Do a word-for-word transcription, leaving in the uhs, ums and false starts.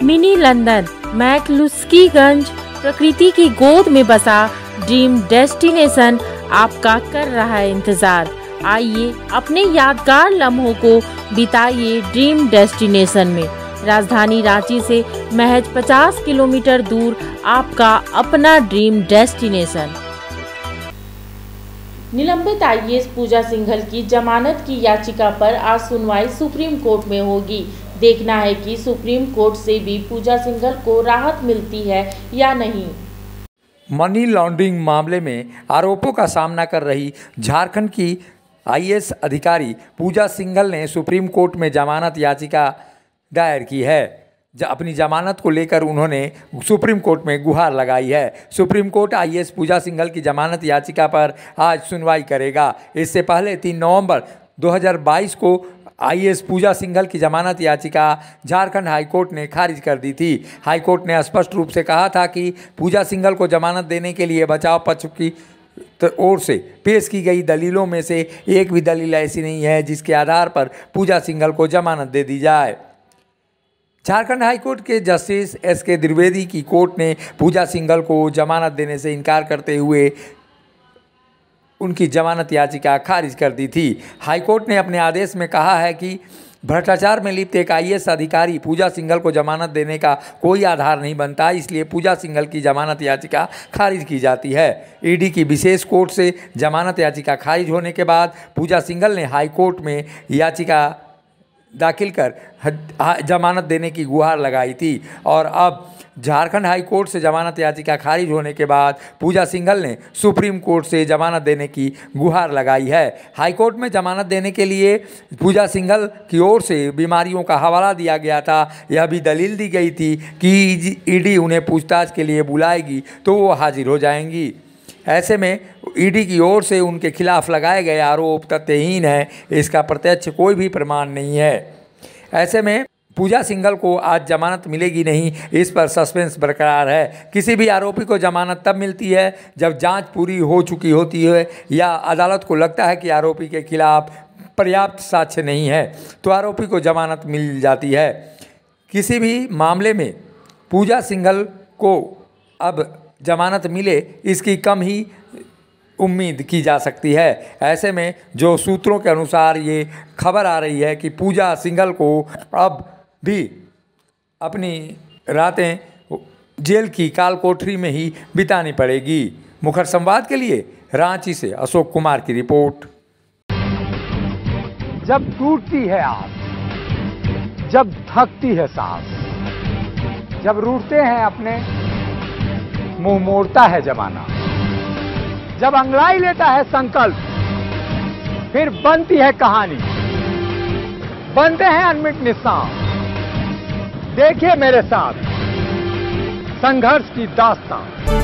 Mini London McCluskieganj प्रकृति की गोद में बसा ड्रीम डेस्टिनेशन आपका कर रहा है इंतजार। आइए अपने यादगार लम्हों को बिताइए ड्रीम डेस्टिनेशन में। राजधानी रांची से महज पचास किलोमीटर दूर आपका अपना ड्रीम डेस्टिनेशन। निलंबित आई ए एस पूजा सिंघल की जमानत की याचिका पर आज सुनवाई सुप्रीम कोर्ट में होगी। देखना है कि सुप्रीम कोर्ट से भी पूजा सिंघल को राहत मिलती है या नहीं। मनी लॉन्ड्रिंग मामले में आरोपों का सामना कर रही झारखंड की आई ए एस अधिकारी पूजा सिंघल ने सुप्रीम कोर्ट में जमानत याचिका दायर की है। अपनी जमानत को लेकर उन्होंने सुप्रीम कोर्ट में गुहार लगाई है। Supreme court I A S Pooja Singhal की जमानत याचिका पर आज सुनवाई करेगा। इससे पहले तीन नवंबर दो हज़ार बाईस को आई ए एस पूजा सिंघल की जमानत याचिका झारखंड हाईकोर्ट ने खारिज कर दी थी। हाईकोर्ट ने स्पष्ट रूप से कहा था कि पूजा सिंघल को जमानत देने के लिए बचाव पक्ष की ओर से पेश की गई दलीलों में से एक भी दलील ऐसी नहीं है जिसके आधार पर पूजा सिंघल को जमानत दे दी जाए। झारखंड हाईकोर्ट के जस्टिस एस के द्विवेदी की कोर्ट ने पूजा सिंघल को जमानत देने से इनकार करते हुए उनकी जमानत याचिका खारिज कर दी थी। हाईकोर्ट ने अपने आदेश में कहा है कि भ्रष्टाचार में लिप्त एक आई ए एस अधिकारी पूजा सिंघल को जमानत देने का कोई आधार नहीं बनता, इसलिए पूजा सिंघल की जमानत याचिका खारिज की जाती है। ई डी की विशेष कोर्ट से जमानत याचिका खारिज होने के बाद पूजा सिंघल ने हाईकोर्ट में याचिका दाखिल कर जमानत देने की गुहार लगाई थी और अब झारखंड हाई कोर्ट से जमानत याचिका खारिज होने के बाद पूजा सिंघल ने सुप्रीम कोर्ट से जमानत देने की गुहार लगाई है। हाई कोर्ट में जमानत देने के लिए पूजा सिंघल की ओर से बीमारियों का हवाला दिया गया था। यह भी दलील दी गई थी कि ई डी उन्हें पूछताछ के लिए बुलाएगी तो वो हाजिर हो जाएंगी। ऐसे में ई डी की ओर से उनके खिलाफ लगाए गए आरोप तथ्यहीन है, इसका प्रत्यक्ष कोई भी प्रमाण नहीं है। ऐसे में पूजा सिंघल को आज जमानत मिलेगी नहीं, इस पर सस्पेंस बरकरार है। किसी भी आरोपी को जमानत तब मिलती है जब जांच पूरी हो चुकी होती है या अदालत को लगता है कि आरोपी के खिलाफ पर्याप्त साक्ष्य नहीं है तो आरोपी को जमानत मिल जाती है। किसी भी मामले में पूजा सिंघल को अब जमानत मिले इसकी कम ही उम्मीद की जा सकती है। ऐसे में जो सूत्रों के अनुसार ये खबर आ रही है कि पूजा सिंघल को अब भी अपनी रातें जेल की काल कोठरी में ही बितानी पड़ेगी। मुखर संवाद के लिए रांची से अशोक कुमार की रिपोर्ट। जब टूटती है आस, जब थकती है सांस, जब रूठते हैं अपने मुंह मोड़ता है जमाना, जब अंगड़ाई लेता है संकल्प फिर बनती है कहानी, बनते हैं अनमिट निशान। देखिए मेरे साथ संघर्ष की दास्तान।